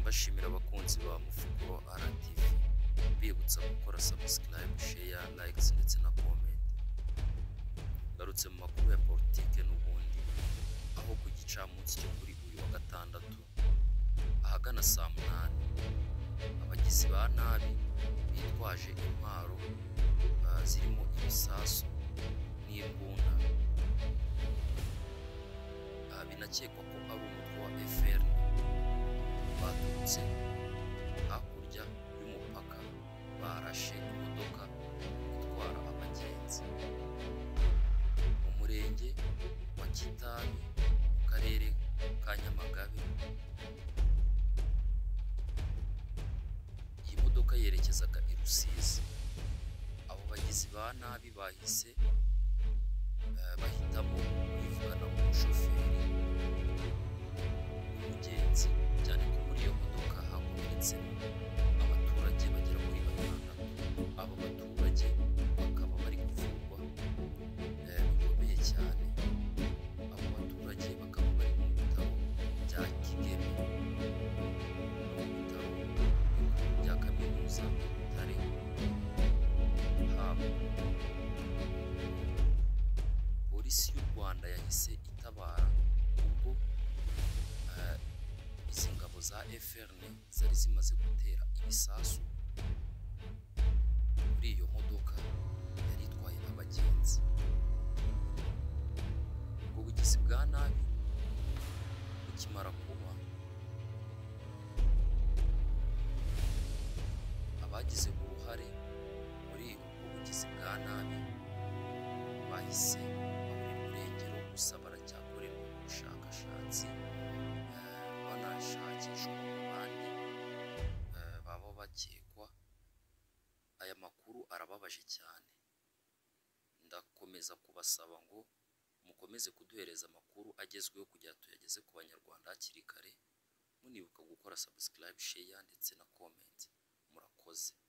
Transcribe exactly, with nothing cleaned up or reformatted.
mbashimira abakunzi ba Mufukuro R T V, bibutsa gukora subscribe, share, likes ndetse na comment. Garutse mu makuru ya politike n'ubundi, aho ku gicamunsi cyo kuri uyu wa gatandatu ahagana saa munani abagizi ba nabi bitwaje intwaro uh, zirimo ibisasu n'imbunda, uh, binakekwa ko ari umutwe wa F R N baturutse hakurya y'umupaka barashe imodoka itwara abagenzi mu murenge wa Kitabi mu karere ka Nyamagabe. Iyi modoka yerekezaga i Rusizi. Abo bagizi ba nabi bahise uh, bahitamo kwivugana umushoferi n'umugenzi, cyane ko muri iyo modoka hakomeretse abaturage bagera muri batandatu. Abo baturage bakaba bari kuvurwa uh, bikomeye cyane. Abo baturage bakaba bari mu bitaro bya Kigeme, mu bitaro bya kaminuza Butare. Haba polisi y'u Rwanda yahise itabara ubwo uh, izi ngabo za F R N zari zimaze gutera ibisasu muri iyo modoka yari itwaye abagenzi. Ubwo bugizi bwa nabi bukimara kuba, abagize uruhare muri ubwo bugizi bwa nabi bahise babura irengero, gusa baracyakorerwa ubushakashatsi banashakishwa mu bandi baba bakekwa. Aya makuru arababaje cyane. Ndakomeza kubasaba ngo mukomeze kuduhereza amakuru agezweho kugira tuyageze ku banyarwanda hakiri kare, munibuka gukora subscribe, share ndetse na comment. Murakoze.